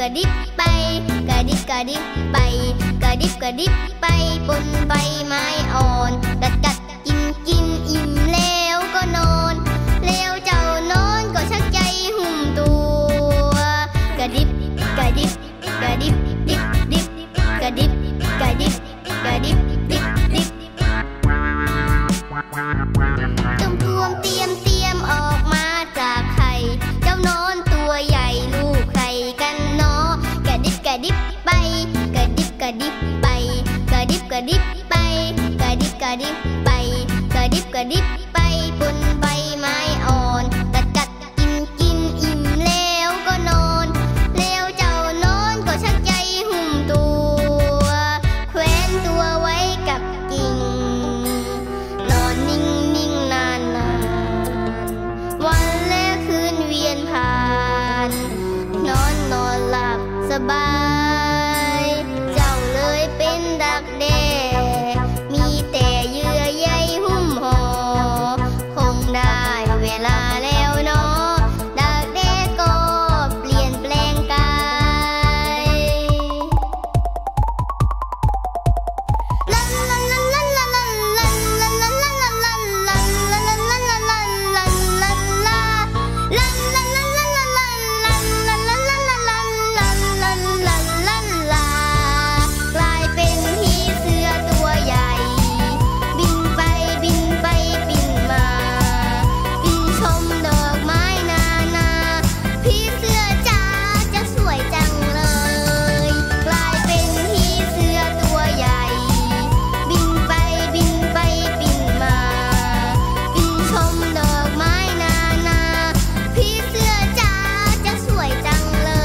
ระดิบไปกระดิบกระดิบไปกระดิบกระดิบไปบนใบไม้อ่อนกัดกัดกินกินอิ่มแล้วก็นอนแล้วเจ้านอนก็ชักใจหุ่มตัวกระดิบกระดิบกระดิบดิบดิบกระดิบกระดิบกระดิบดิบดิบตุ้มพวงเตรียมเตรียมออกมาจากไข่เจ้านอนตัวใหญ่ลูกใครกันเนาะกระดิบกระดิบไปกระดิบกระดิบไปกระดิบกระดิบไปกระดิบกระดิบไปกระดิบกระดิบไปบนใบไม้อ่อนกัดกัดกินกินอิ่มแล้วก็นอนแล้วเจ้านอนก็ชักใจหุ่มตัวแขวนตัวไว้กับกิ่งนอนนิ่งนิ่งนานนานวันและคืนเวียนผ่านนอนนอนหลับสบายเจ้าเลยเป็นดักแด้มีแต่เยื่อใยหุ้มห่อคงได้เวลาแล้วเนาะดักแด้ก็เปลี่ยนแปลงกายลันลันลันลันลันลันลันลันลันลันลันลันลันลันลันลันลันลันลาลันลันลันลันลันลันลันลันลันลันลันลันลันลันลันลันลากลายเป็นผีเสื้อตัวใหญ่บินไปบินไปบินมาบินชมดอกไม้นานาผีเสื้อจ๋าจะสวยจังเลยกลายเป็นผีเสื้อตัวใหญ่บินไปบินไปบินมาบินชมดอกไม้นานาผีเสื้อจ๋าจะสวยจังเลย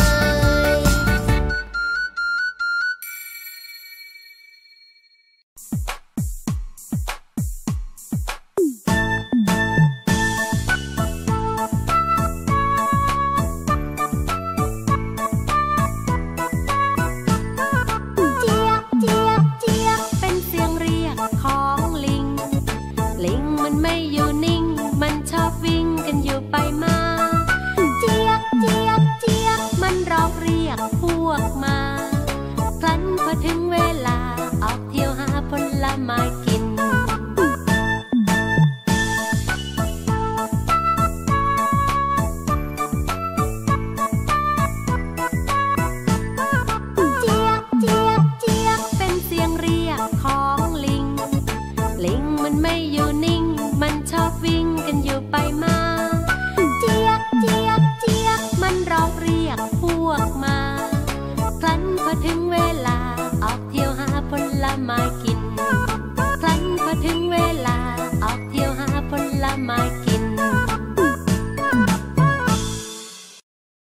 เจี๊ยบเจี๊ยบเจี๊ยบเป็นเสียงเรียกของลิงลิงมันไม่อยู่นิ่งมันชอบวิ่งกันอยู่ไปมาเจี๊ยบเจี๊ยบเจี๊ยบมันร้องเรียกพวกมาครั้นพอถึงเวลาออกเที่ยวหาผลไม้กินเจี๊ยบเจี๊ยบเจี๊ยบเป็นเสียงเรียกของลิงลิงมันไม่อยู่นิ่งมันชอบวิ่งกันอยู่ไปมาเจี๊ยบเจี๊ยบเจี๊ยบมันร้องเรียกพวกมาครั้นพอถึงเวลา